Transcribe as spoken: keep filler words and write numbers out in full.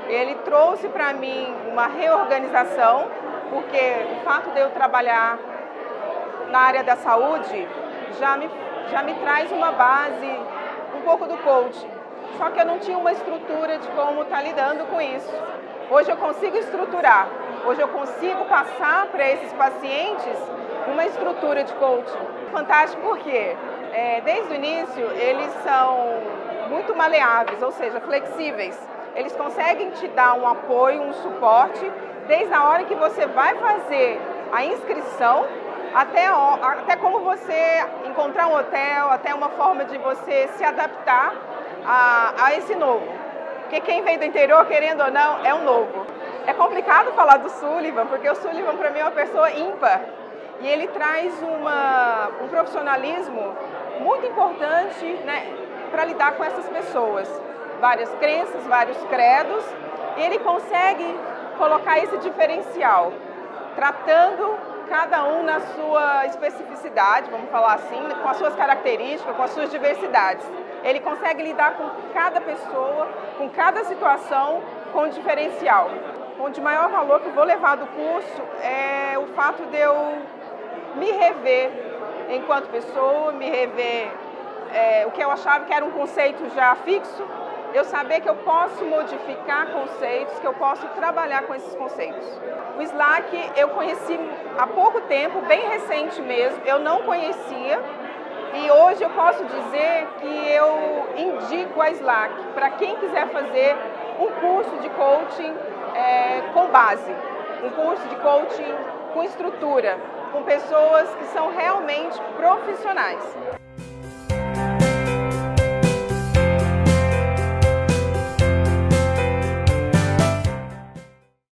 Ele trouxe para mim uma reorganização, porque o fato de eu trabalhar na área da saúde já me, já me traz uma base um pouco do coaching. Só que eu não tinha uma estrutura de como estar lidando com isso. Hoje eu consigo estruturar, hoje eu consigo passar para esses pacientes uma estrutura de coaching. Fantástico porque é, desde o início eles são muito maleáveis, ou seja, flexíveis. Eles conseguem te dar um apoio, um suporte, desde a hora que você vai fazer a inscrição, até, até como você encontrar um hotel, até uma forma de você se adaptar a, a esse novo. Porque quem vem do interior, querendo ou não, é um novo. É complicado falar do Sullivan, porque o Sullivan para mim é uma pessoa ímpar. E ele traz uma, um profissionalismo muito importante, né, para lidar com essas pessoas. Várias crenças, vários credos, e ele consegue colocar esse diferencial, tratando cada um na sua especificidade, vamos falar assim, com as suas características, com as suas diversidades. Ele consegue lidar com cada pessoa, com cada situação, com diferencial. O de maior valor que eu vou levar do curso é o fato de eu me rever enquanto pessoa, me rever é, o que eu achava que era um conceito já fixo, eu saber que eu posso modificar conceitos, que eu posso trabalhar com esses conceitos. O Slack eu conheci há pouco tempo, bem recente mesmo, eu não conhecia e hoje eu posso dizer que eu indico a Slack para quem quiser fazer um curso de coaching é, com base, um curso de coaching com estrutura, com pessoas que são realmente profissionais.